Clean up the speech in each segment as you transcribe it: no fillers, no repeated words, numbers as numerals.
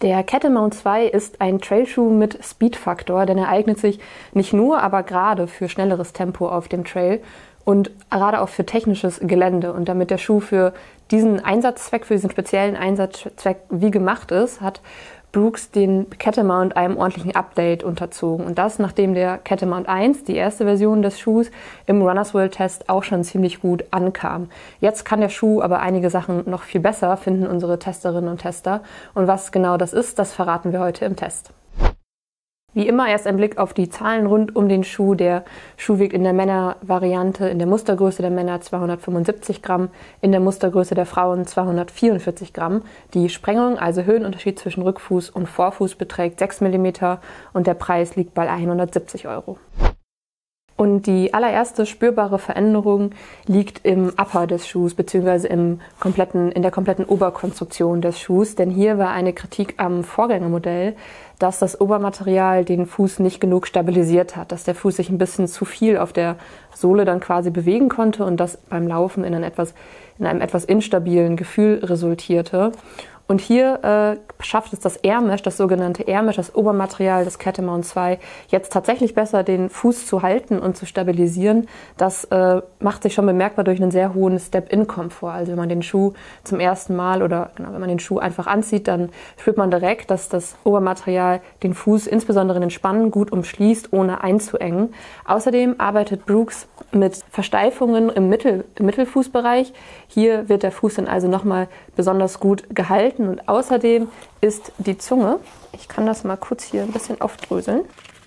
Der Catamount 2 ist ein Trailschuh mit Speedfaktor, denn er eignet sich nicht nur, aber gerade für schnelleres Tempo auf dem Trail und gerade auch für technisches Gelände. Und damit der Schuh für diesen Einsatzzweck, für diesen speziellen Einsatzzweck wie gemacht ist, hat Brooks den Catamount einem ordentlichen Update unterzogen. Und das, nachdem der Catamount 1, die erste Version des Schuhs, im Runners World Test auch schon ziemlich gut ankam. Jetzt kann der Schuh aber einige Sachen noch viel besser, finden unsere Testerinnen und Tester. Und was genau das ist, das verraten wir heute im Test. Wie immer erst ein Blick auf die Zahlen rund um den Schuh. Der Schuh wiegt in der Männervariante in der Mustergröße der Männer 275 Gramm, in der Mustergröße der Frauen 244 Gramm. Die Sprengung, also Höhenunterschied zwischen Rückfuß und Vorfuß, beträgt 6 mm und der Preis liegt bei 170 €. Und die allererste spürbare Veränderung liegt im Upper des Schuhs bzw. in der kompletten Oberkonstruktion des Schuhs. Denn hier war eine Kritik am Vorgängermodell, dass das Obermaterial den Fuß nicht genug stabilisiert hat, dass der Fuß sich ein bisschen zu viel auf der Sohle dann quasi bewegen konnte und das beim Laufen in einem etwas instabilen Gefühl resultierte. Und hier schafft es das Airmesh, das sogenannte Airmesh, das Obermaterial des Catamount 2, jetzt tatsächlich besser den Fuß zu halten und zu stabilisieren. Das macht sich schon bemerkbar durch einen sehr hohen Step-In-Komfort. Also wenn man den Schuh zum ersten Mal wenn man den Schuh einfach anzieht, dann spürt man direkt, dass das Obermaterial den Fuß insbesondere in den Spannen gut umschließt, ohne einzuengen. Außerdem arbeitet Brooks mit Versteifungen im Mittelfußbereich. Hier wird der Fuß dann also nochmal besonders gut gehalten und außerdem ist die Zunge, ich kann das mal kurz hier ein bisschen aufdröseln,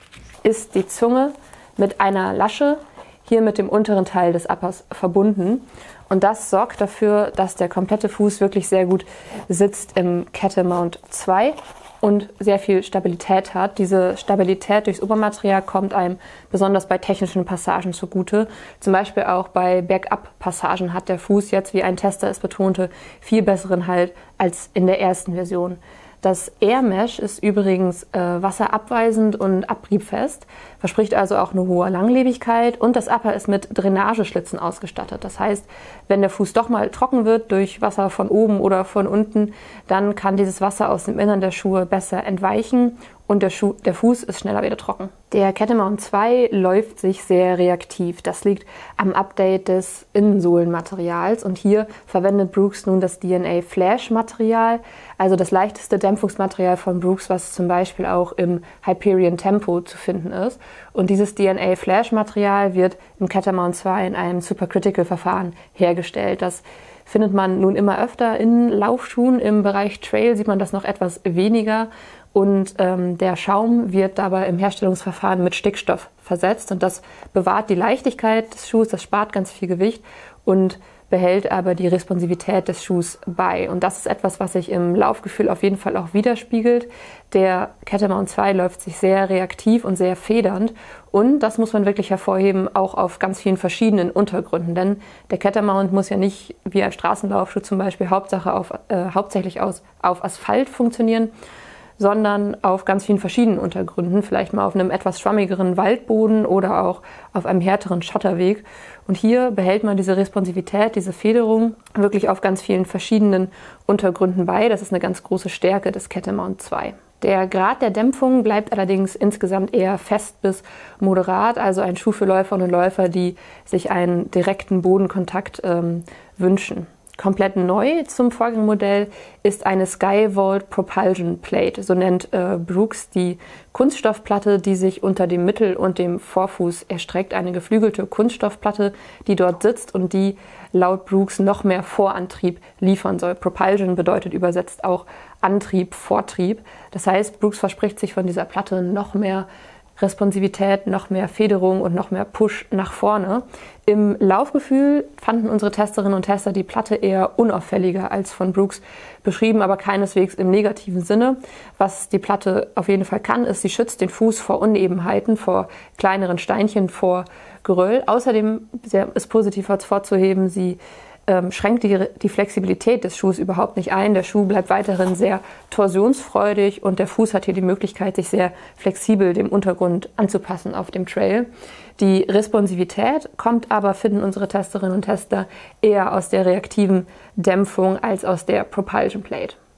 ist die Zunge mit einer Lasche hier mit dem unteren Teil des Uppers verbunden und das sorgt dafür, dass der komplette Fuß wirklich sehr gut sitzt im Catamount 2 und sehr viel Stabilität hat. Diese Stabilität durchs Obermaterial kommt einem besonders bei technischen Passagen zugute. Zum Beispiel auch bei Bergab-Passagen hat der Fuß jetzt, wie ein Tester es betonte, viel besseren Halt als in der ersten Version. Das Airmesh ist übrigens wasserabweisend und abriebfest, verspricht also auch eine hohe Langlebigkeit und das Upper ist mit Drainageschlitzen ausgestattet. Das heißt, wenn der Fuß doch mal trocken wird durch Wasser von oben oder von unten, dann kann dieses Wasser aus dem Innern der Schuhe besser entweichen und der Fuß ist schneller wieder trocken. Der Catamount 2 läuft sich sehr reaktiv. Das liegt am Update des Innensohlenmaterials und hier verwendet Brooks nun das DNA Flash Material, also das leichteste Dämpfungsmaterial von Brooks, was zum Beispiel auch im Hyperion Tempo zu finden ist. Und dieses DNA Flash Material wird im Catamount 2 in einem Supercritical Verfahren hergestellt. Das findet man nun immer öfter in Laufschuhen. Im Bereich Trail sieht man das noch etwas weniger. Und der Schaum wird dabei im Herstellungsverfahren mit Stickstoff versetzt und das bewahrt die Leichtigkeit des Schuhs, das spart ganz viel Gewicht und behält aber die Responsivität des Schuhs bei. Und das ist etwas, was sich im Laufgefühl auf jeden Fall auch widerspiegelt. Der Catamount 2 läuft sich sehr reaktiv und sehr federnd und das muss man wirklich hervorheben, auch auf ganz vielen verschiedenen Untergründen. Denn der Catamount muss ja nicht wie ein Straßenlaufschuh zum Beispiel hauptsächlich auf Asphalt funktionieren, sondern auf ganz vielen verschiedenen Untergründen, vielleicht mal auf einem etwas schwammigeren Waldboden oder auch auf einem härteren Schotterweg. Und hier behält man diese Responsivität, diese Federung wirklich auf ganz vielen verschiedenen Untergründen bei. Das ist eine ganz große Stärke des Catamount 2. Der Grad der Dämpfung bleibt allerdings insgesamt eher fest bis moderat, also ein Schuh für Läuferinnen und Läufer, die sich einen direkten Bodenkontakt wünschen. Komplett neu zum Vorgängermodell ist eine Skyvault Propulsion Plate, so nennt Brooks die Kunststoffplatte, die sich unter dem Mittel- und dem Vorfuß erstreckt. Eine geflügelte Kunststoffplatte, die dort sitzt und die laut Brooks noch mehr Vorantrieb liefern soll. Propulsion bedeutet übersetzt auch Antrieb, Vortrieb. Das heißt, Brooks verspricht sich von dieser Platte noch mehr Responsivität, noch mehr Federung und noch mehr Push nach vorne. Im Laufgefühl fanden unsere Testerinnen und Tester die Platte eher unauffälliger als von Brooks beschrieben, aber keineswegs im negativen Sinne. Was die Platte auf jeden Fall kann, ist, sie schützt den Fuß vor Unebenheiten, vor kleineren Steinchen, vor Geröll. Außerdem ist positiv hervorzuheben, sie schränkt die Flexibilität des Schuhs überhaupt nicht ein. Der Schuh bleibt weiterhin sehr torsionsfreudig und der Fuß hat hier die Möglichkeit, sich sehr flexibel dem Untergrund anzupassen auf dem Trail. Die Responsivität kommt aber, finden unsere Testerinnen und Tester, eher aus der reaktiven Dämpfung als aus der Propulsion Plate.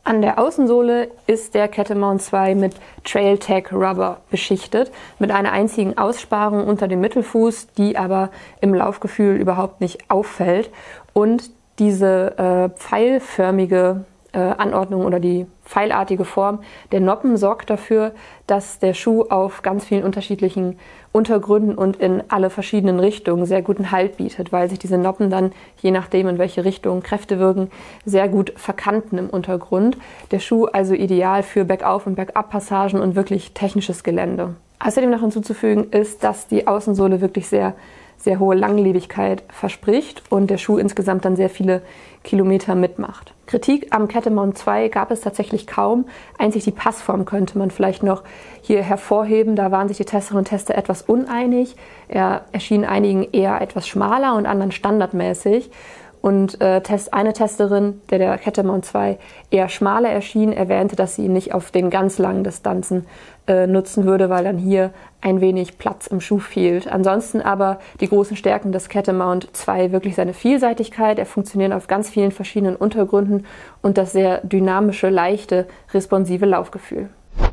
An der Außensohle ist der Catamount 2 mit Trail-Tech Rubber beschichtet, mit einer einzigen Aussparung unter dem Mittelfuß, die aber im Laufgefühl überhaupt nicht auffällt. Und diese pfeilförmige Anordnung oder die pfeilartige Form der Noppen sorgt dafür, dass der Schuh auf ganz vielen unterschiedlichen Untergründen und in alle verschiedenen Richtungen sehr guten Halt bietet, weil sich diese Noppen dann, je nachdem in welche Richtung Kräfte wirken, sehr gut verkanten im Untergrund. Der Schuh also ideal für Bergauf- und Bergab-Passagen und wirklich technisches Gelände. Außerdem noch hinzuzufügen ist, dass die Außensohle wirklich sehr hohe Langlebigkeit verspricht und der Schuh insgesamt dann sehr viele Kilometer mitmacht. Kritik am Catamount 2 gab es tatsächlich kaum. Einzig die Passform könnte man vielleicht noch hier hervorheben. Da waren sich die Testerinnen und Tester etwas uneinig. Er erschien einigen eher etwas schmaler und anderen standardmäßig. Und eine Testerin, der Catamount 2 eher schmaler erschien, erwähnte, dass sie ihn nicht auf den ganz langen Distanzen nutzen würde, weil dann hier ein wenig Platz im Schuh fehlt. Ansonsten aber die großen Stärken des Catamount 2 wirklich seine Vielseitigkeit. Er funktioniert auf ganz vielen verschiedenen Untergründen und das sehr dynamische, leichte, responsive Laufgefühl.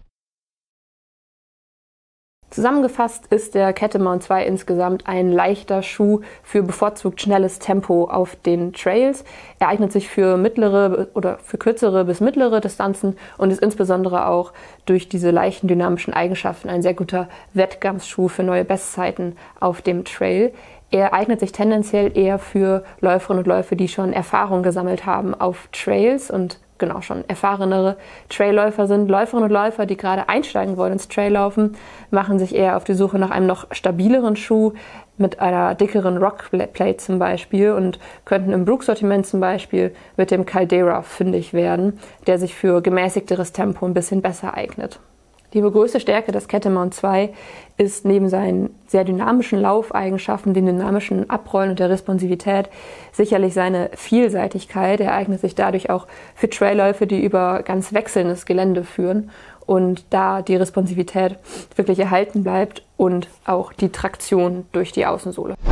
Zusammengefasst ist der Catamount 2 insgesamt ein leichter Schuh für bevorzugt schnelles Tempo auf den Trails. Er eignet sich für mittlere oder für kürzere bis mittlere Distanzen und ist insbesondere auch durch diese leichten dynamischen Eigenschaften ein sehr guter Wettkampfschuh für neue Bestzeiten auf dem Trail. Er eignet sich tendenziell eher für Läuferinnen und Läufer, die schon Erfahrung gesammelt haben auf Trails und schon erfahrenere Trailläufer sind. Läuferinnen und Läufer, die gerade einsteigen wollen ins Traillaufen, machen sich eher auf die Suche nach einem noch stabileren Schuh mit einer dickeren Rockplate zum Beispiel und könnten im Brooks-Sortiment zum Beispiel mit dem Caldera fündig werden, der sich für gemäßigteres Tempo ein bisschen besser eignet. Die größte Stärke des Catamount 2 ist neben seinen sehr dynamischen Laufeigenschaften, dem dynamischen Abrollen und der Responsivität sicherlich seine Vielseitigkeit. Er eignet sich dadurch auch für Trailläufe, die über ganz wechselndes Gelände führen und da die Responsivität wirklich erhalten bleibt und auch die Traktion durch die Außensohle.